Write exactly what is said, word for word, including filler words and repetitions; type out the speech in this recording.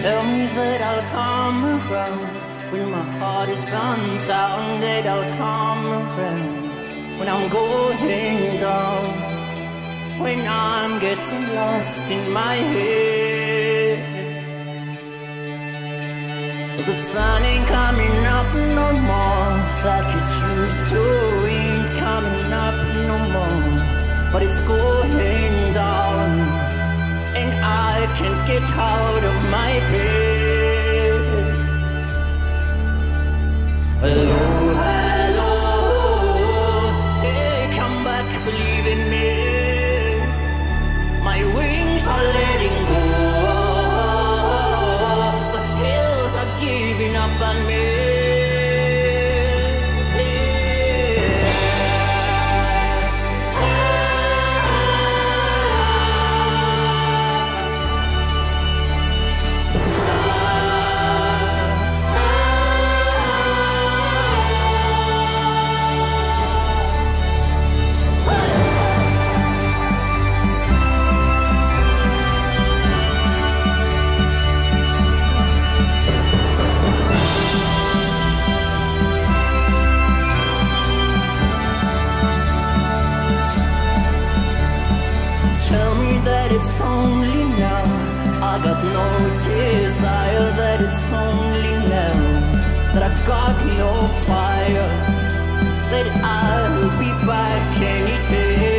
Tell me that I'll come around when my heart is unsound, that I'll come around when I'm going down, when I'm getting lost in my head. The sun ain't coming up no more like it used to. Ain't coming up no more, but it's going down, and I can't get out of my bed. Hello, hello, hey, come back, believe in me. My wings are letting go. The hills are giving up on me. It's only now, I got no desire. That it's only now that I got no fire. That I'll be back any day.